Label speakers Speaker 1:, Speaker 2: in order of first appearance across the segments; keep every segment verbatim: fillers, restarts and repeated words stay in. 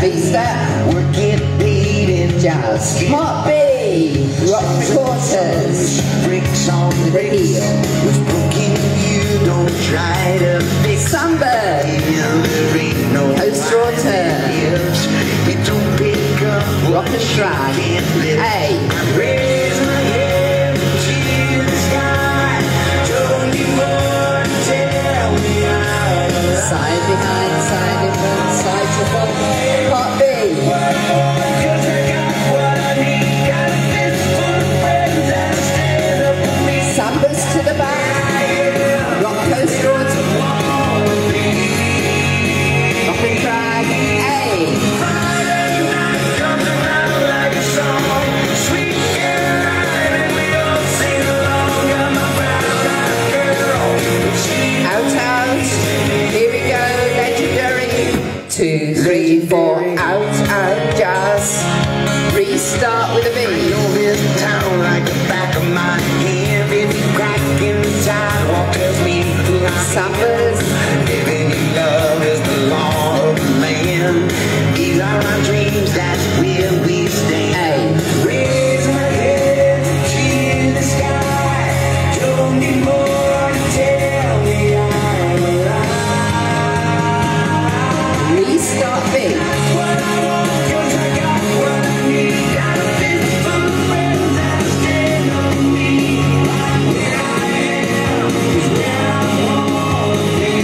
Speaker 1: Vista,
Speaker 2: Work it paid in
Speaker 1: jazz. Part B, rock the quarters.
Speaker 2: Bricks on the bricks. What's broken, you don't try to fix.
Speaker 1: Sunburn.
Speaker 2: There ain't no
Speaker 1: Coaster or turn.
Speaker 2: It don't pick up.
Speaker 1: Rock a shrine. Hey.
Speaker 2: Raise my head to the sky. Don't you want to tell me I'm alive?
Speaker 1: Side behind, side in front, side to front. Part B.
Speaker 2: Cause I got what I need. Got a fistful of friends that stand up for me.
Speaker 1: Sambas to the back. Rock coaster or turn. Rock and drag. Hey.
Speaker 2: Friday night comes around like a song. Sweet Caroline, and we all sing along. I'm a proud girl.
Speaker 1: Out, out. Here we go, legendary. Two, three, four. Out, out, jazz. Restart with a
Speaker 2: I
Speaker 1: beat.
Speaker 2: know this town like the back of my hand. If you crack in the sidewalk, tells me who I am.
Speaker 1: Sambas.
Speaker 2: Living in love is the law of the land. These are my dreams, that's where we stand.
Speaker 1: Hey.
Speaker 2: Raise my head to the sky. Don't need more to tell me I'm alive.
Speaker 1: Restart beat.
Speaker 2: What I want, 'cause I got what I need. Got a fistful of friends that stand up for me. Right where I am is where I want to be.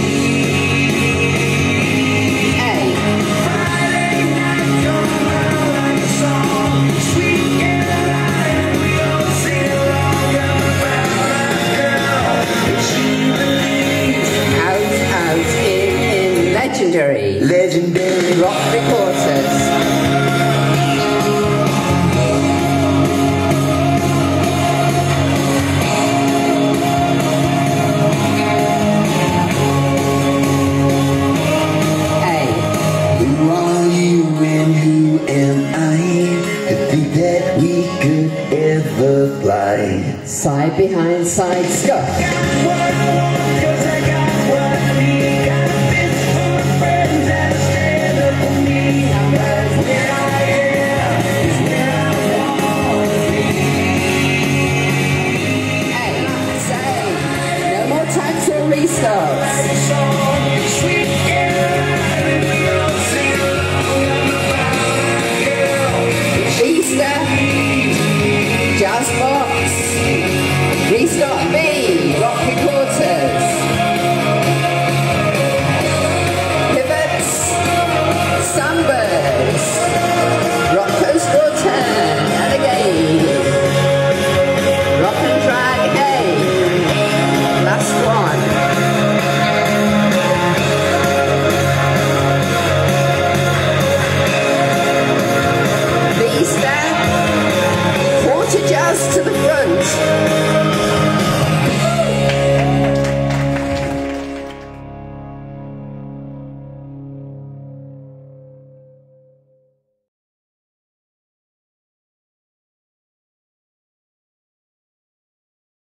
Speaker 1: Hey.
Speaker 2: Friday night comes around like a song. Sweet Caroline, we all sing along. I'm a proud girl, and she believes.
Speaker 1: Out, out, in, in, legendary.
Speaker 2: Legendary
Speaker 1: Rock the quarters. Hey.
Speaker 2: Who are you and who am I to think that we could ever fly?
Speaker 1: Side behind, side scuff.
Speaker 2: What I want